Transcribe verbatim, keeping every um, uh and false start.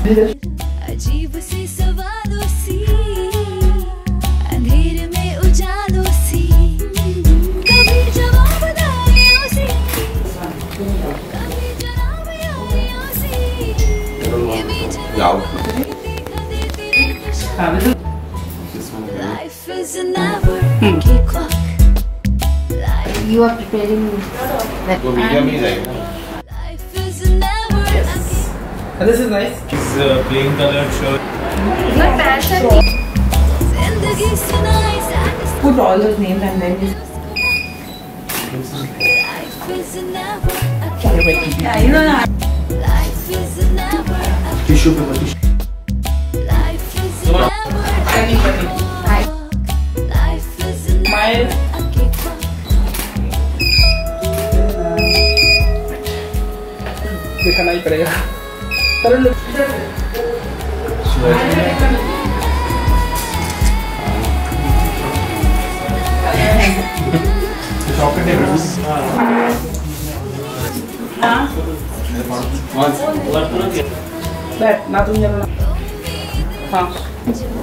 अजीब सी सवालों सी अंधेरे में उजालों सी कभी जवाब दारियों सी कभी जवाब यारियों सी ये मीठा Life is never a cakewalk. You are preparing that. Life is never a cakewalk. This is nice. It's a plain colored shirt. Your passion. Zindagi sunai sadist. Put all those names and then you. Life is never a cakewalk. Yeah, you know that. Life is never a Tissue paper. Tissue. Life is never a cakewalk. Life is never a cakewalk. दिखाना ही पड़ेगा। तरुण बैठ ना तुम जाना हाँ